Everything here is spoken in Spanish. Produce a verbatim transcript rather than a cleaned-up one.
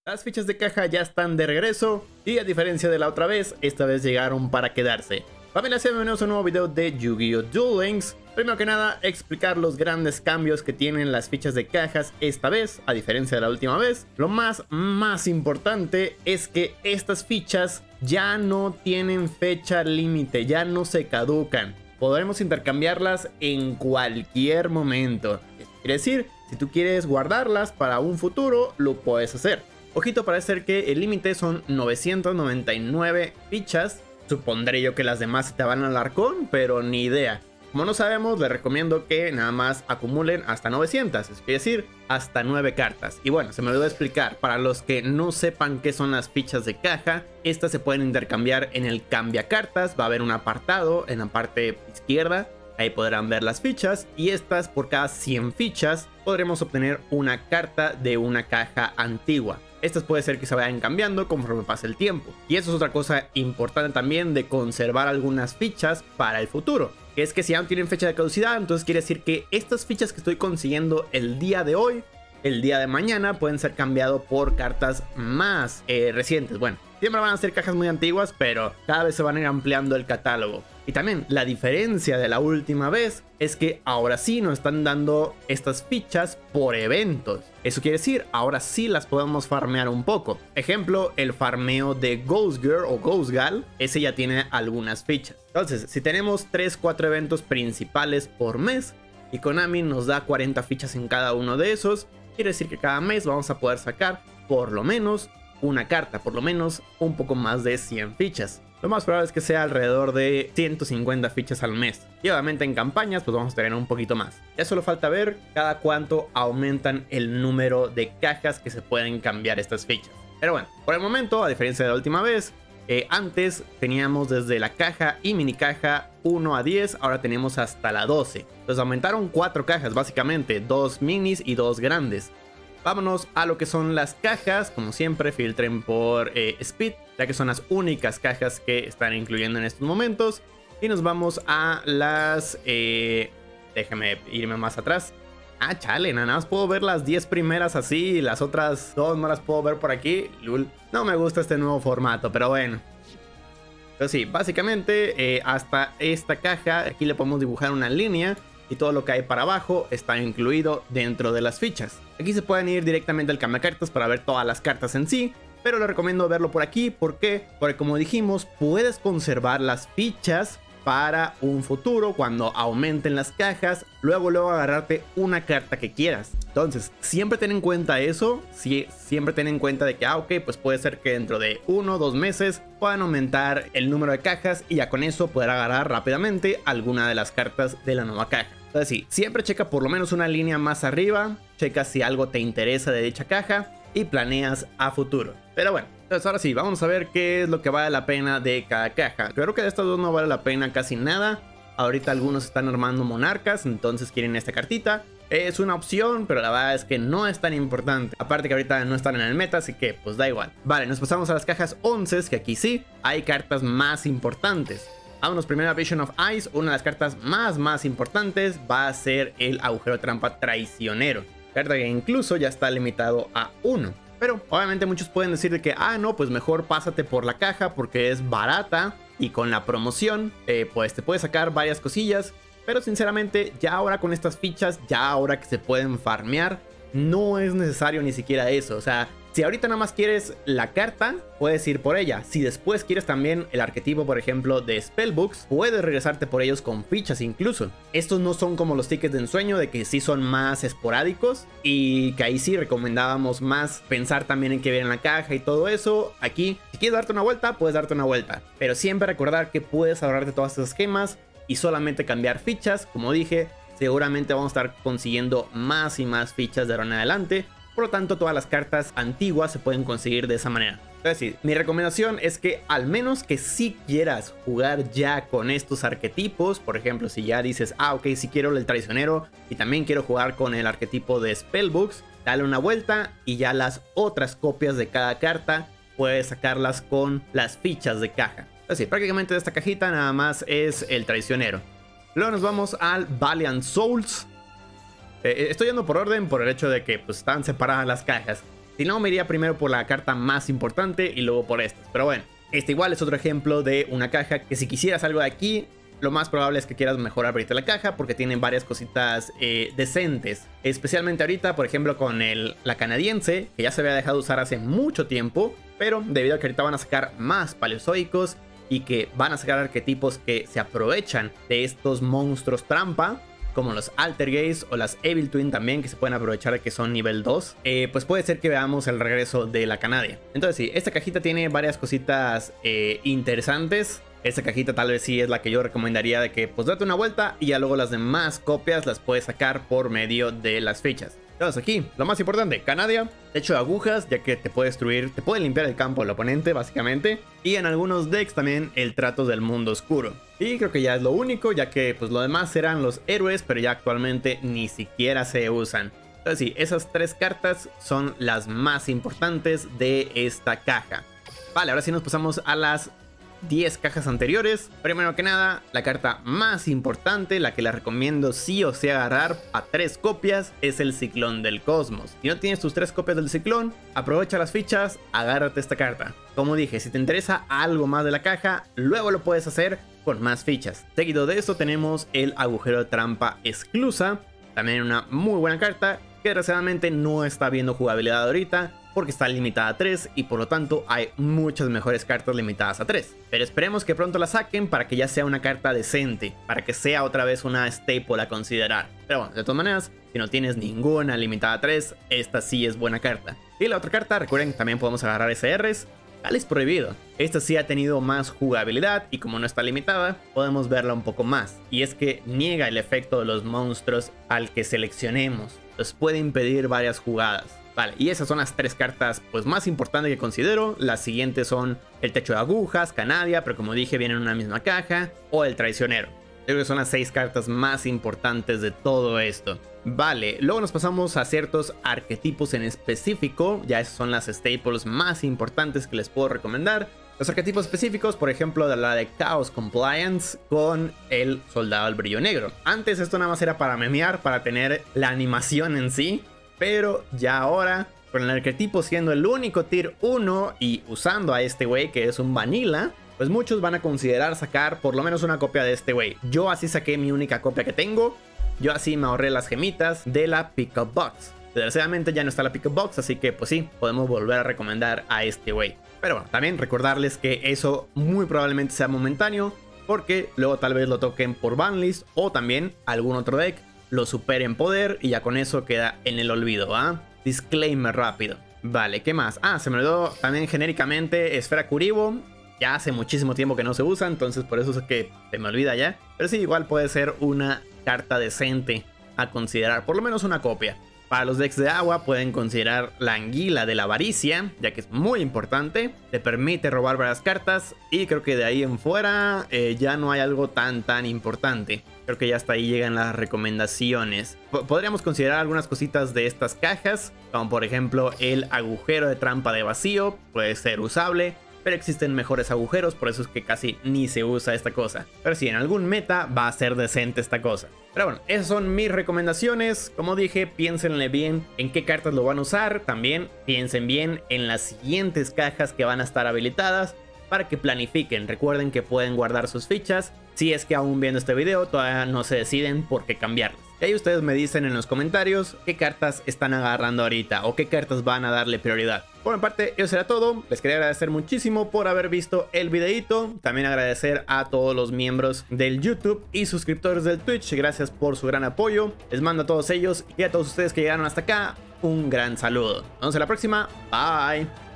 Las fichas de caja ya están de regreso y a diferencia de la otra vez, esta vez llegaron para quedarse. Familia, bienvenidos a un nuevo video de Yu-Gi-Oh! Duel Links. Primero que nada, explicar los grandes cambios que tienen las fichas de cajas esta vez, a diferencia de la última vez. Lo más, más importante es que estas fichas ya no tienen fecha límite, ya no se caducan. Podremos intercambiarlas en cualquier momento. Quiere decir, si tú quieres guardarlas para un futuro, lo puedes hacer. Ojito, parece ser que el límite son novecientas noventa y nueve fichas. Supondré yo que las demás se te van al arcón, pero ni idea. Como no sabemos, les recomiendo que nada más acumulen hasta novecientas, es decir, hasta nueve cartas. Y bueno, se me olvidó explicar, para los que no sepan qué son las fichas de caja, estas se pueden intercambiar en el cambia cartas. Va a haber un apartado en la parte izquierda, ahí podrán ver las fichas. Y estas, por cada cien fichas, podremos obtener una carta de una caja antigua. Estas puede ser que se vayan cambiando conforme pase el tiempo. Y eso es otra cosa importante también, de conservar algunas fichas para el futuro. Que es que si ya no tienen fecha de caducidad, entonces quiere decir que estas fichas que estoy consiguiendo el día de hoy, el día de mañana, pueden ser cambiados por cartas más eh, recientes. Bueno, siempre van a ser cajas muy antiguas, pero cada vez se van a ir ampliando el catálogo. Y también la diferencia de la última vez es que ahora sí nos están dando estas fichas por eventos. Eso quiere decir, ahora sí las podemos farmear un poco. Ejemplo, el farmeo de Ghost Girl o Ghost Gal, ese ya tiene algunas fichas. Entonces, si tenemos tres cuatro eventos principales por mes y Konami nos da cuarenta fichas en cada uno de esos, quiere decir que cada mes vamos a poder sacar por lo menos una carta, por lo menos un poco más de cien fichas. Lo más probable es que sea alrededor de ciento cincuenta fichas al mes. Y obviamente en campañas pues vamos a tener un poquito más. Ya solo falta ver cada cuánto aumentan el número de cajas que se pueden cambiar estas fichas. Pero bueno, por el momento, a diferencia de la última vez, eh, antes teníamos desde la caja y mini caja uno a diez, ahora tenemos hasta la doce. Entonces aumentaron cuatro cajas básicamente, dos minis y dos grandes. Vámonos a lo que son las cajas. Como siempre, filtren por eh, Speed, ya que son las únicas cajas que están incluyendo en estos momentos. Y nos vamos a las... Eh, déjame irme más atrás. Ah, chale, nada más puedo ver las diez primeras así. Y las otras dos no las puedo ver por aquí. Lul. No me gusta este nuevo formato, pero bueno. Pero sí, básicamente eh, hasta esta caja, aquí le podemos dibujar una línea. Y todo lo que hay para abajo está incluido dentro de las fichas. Aquí se pueden ir directamente al cambiacartas para ver todas las cartas en sí, pero les recomiendo verlo por aquí. ¿Por qué? Porque como dijimos, puedes conservar las fichas para un futuro cuando aumenten las cajas, luego luego agarrarte una carta que quieras. Entonces siempre ten en cuenta eso, sí, siempre ten en cuenta de que ah ok, pues puede ser que dentro de uno o dos meses puedan aumentar el número de cajas y ya con eso poder agarrar rápidamente alguna de las cartas de la nueva caja. Entonces sí, siempre checa por lo menos una línea más arriba, checa si algo te interesa de dicha caja y planeas a futuro. Pero bueno, entonces ahora sí, vamos a ver qué es lo que vale la pena de cada caja. Creo que de estas dos no vale la pena casi nada. Ahorita algunos están armando monarcas, entonces quieren esta cartita. Es una opción, pero la verdad es que no es tan importante. Aparte que ahorita no están en el meta, así que pues da igual. Vale, nos pasamos a las cajas once, que aquí sí hay cartas más importantes. Vámonos primero a Vision of Ice. Una de las cartas más más importantes va a ser el agujero trampa traicionero. Carta que incluso ya está limitado a uno. Pero obviamente muchos pueden decir de que ah no, pues mejor pásate por la caja porque es barata. Y con la promoción eh, pues te puedes sacar varias cosillas. Pero sinceramente ya ahora con estas fichas, ya ahora que se pueden farmear, no es necesario ni siquiera eso. O sea, si ahorita nada más quieres la carta, puedes ir por ella. Si después quieres también el arquetipo, por ejemplo, de Spellbooks, puedes regresarte por ellos con fichas incluso. Estos no son como los tickets de ensueño, de que sí son más esporádicos y que ahí sí recomendábamos más pensar también en qué ver en la caja y todo eso. Aquí, si quieres darte una vuelta, puedes darte una vuelta. Pero siempre recordar que puedes ahorrarte todas estas gemas y solamente cambiar fichas. Como dije, seguramente vamos a estar consiguiendo más y más fichas de ahora en adelante. Por lo tanto, todas las cartas antiguas se pueden conseguir de esa manera. Es decir, mi recomendación es que al menos que si quieras jugar ya con estos arquetipos, por ejemplo, si ya dices, ah, ok, si quiero el traicionero y también quiero jugar con el arquetipo de Spellbooks, dale una vuelta y ya las otras copias de cada carta puedes sacarlas con las fichas de caja. Es decir, prácticamente de esta cajita nada más es el traicionero. Luego nos vamos al Valiant Souls. Eh, estoy yendo por orden por el hecho de que pues, están separadas las cajas. Si no, me iría primero por la carta más importante y luego por estas. Pero bueno, este igual es otro ejemplo de una caja que si quisieras algo de aquí, lo más probable es que quieras mejorar ahorita la caja porque tienen varias cositas eh, decentes. Especialmente ahorita, por ejemplo, con el, la canadiense, que ya se había dejado usar hace mucho tiempo. Pero debido a que ahorita van a sacar más paleozoicos y que van a sacar arquetipos que se aprovechan de estos monstruos trampa, como los Altergeist o las Evil Twin también, que se pueden aprovechar de que son nivel dos, eh, pues puede ser que veamos el regreso de la Canadia. Entonces sí, esta cajita tiene varias cositas eh, interesantes. Esta cajita tal vez sí es la que yo recomendaría de que pues date una vuelta y ya luego las demás copias las puedes sacar por medio de las fichas. Entonces aquí, lo más importante, Canadia, techo de agujas, ya que te puede destruir, te puede limpiar el campo del oponente básicamente. Y en algunos decks también el trato del mundo oscuro. Y creo que ya es lo único, ya que pues lo demás serán los héroes, pero ya actualmente ni siquiera se usan. Entonces sí, esas tres cartas son las más importantes de esta caja. Vale, ahora sí nos pasamos a las diez cajas anteriores. Primero que nada, la carta más importante, la que les recomiendo sí o sí agarrar a tres copias, es el Ciclón del Cosmos. Si no tienes tus tres copias del Ciclón, aprovecha las fichas, agárrate esta carta. Como dije, si te interesa algo más de la caja, luego lo puedes hacer con más fichas. Seguido de esto tenemos el Agujero de Trampa Exclusa, también una muy buena carta que desgraciadamente no está viendo jugabilidad ahorita, porque está limitada a tres y por lo tanto hay muchas mejores cartas limitadas a tres. Pero esperemos que pronto la saquen para que ya sea una carta decente, para que sea otra vez una staple a considerar. Pero bueno, de todas maneras, si no tienes ninguna limitada a tres, esta sí es buena carta. Y la otra carta, recuerden que también podemos agarrar S Rs, Cáliz Prohibido. Esta sí ha tenido más jugabilidad y como no está limitada, podemos verla un poco más. Y es que niega el efecto de los monstruos al que seleccionemos. Los puede impedir varias jugadas. Vale, y esas son las tres cartas pues más importantes que considero. Las siguientes son el Techo de Agujas, Canadia, pero como dije vienen en una misma caja, o el Traicionero. Creo que son las seis cartas más importantes de todo esto. Vale, luego nos pasamos a ciertos arquetipos en específico. Ya esas son las staples más importantes que les puedo recomendar. Los arquetipos específicos, por ejemplo, de la de Chaos Compliance con el Soldado del Brillo Negro. Antes esto nada más era para memear, para tener la animación en sí. Pero ya ahora, con el arquetipo siendo el único tier uno y usando a este güey que es un vanilla, pues muchos van a considerar sacar por lo menos una copia de este güey. Yo así saqué mi única copia que tengo. Yo así me ahorré las gemitas de la Pickup Box. Desgraciadamente ya no está la Pickup Box, así que pues sí, podemos volver a recomendar a este güey. Pero bueno, también recordarles que eso muy probablemente sea momentáneo, porque luego tal vez lo toquen por banlist o también algún otro deck lo supere en poder y ya con eso queda en el olvido, ¿ah? Disclaimer rápido. Vale, ¿qué más? Ah, se me olvidó también genéricamente Esfera Kuriboh. Ya hace muchísimo tiempo que no se usa, entonces por eso es que se me olvida ya. Pero sí, igual puede ser una carta decente a considerar, por lo menos una copia. Para los decks de agua pueden considerar la Anguila de la Avaricia, ya que es muy importante, te permite robar varias cartas y creo que de ahí en fuera eh, ya no hay algo tan tan importante. Creo que ya hasta ahí llegan las recomendaciones. P- podríamos considerar algunas cositas de estas cajas, como por ejemplo el Agujero de Trampa de Vacío, puede ser usable. Pero existen mejores agujeros, por eso es que casi ni se usa esta cosa. Pero sí, en algún meta va a ser decente esta cosa. Pero bueno, esas son mis recomendaciones. Como dije, piénsenle bien en qué cartas lo van a usar. También piensen bien en las siguientes cajas que van a estar habilitadas para que planifiquen. Recuerden que pueden guardar sus fichas. Si es que aún viendo este video todavía no se deciden por qué cambiarlas. Y ahí ustedes me dicen en los comentarios qué cartas están agarrando ahorita o qué cartas van a darle prioridad. Por mi parte, eso será todo. Les quería agradecer muchísimo por haber visto el videito. También agradecer a todos los miembros del YouTube y suscriptores del Twitch. Gracias por su gran apoyo. Les mando a todos ellos y a todos ustedes que llegaron hasta acá un gran saludo. Nos vemos en la próxima. Bye.